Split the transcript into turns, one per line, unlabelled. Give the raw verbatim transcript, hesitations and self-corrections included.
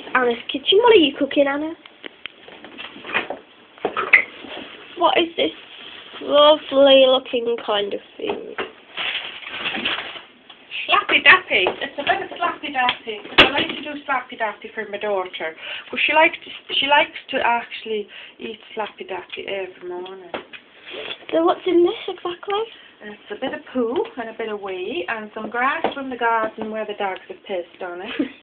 Anna's kitchen. What are you cooking, Anna? What is this lovely looking kind of thing?
Slappy Dappy. It's a bit of Slappy Dappy. I like to do Slappy Dappy for my daughter, but she likes to, she likes to actually eat Slappy Dappy every morning.
So what's in this exactly?
It's a bit of poo and a bit of wee and some grass from the garden where the dogs have pissed on it.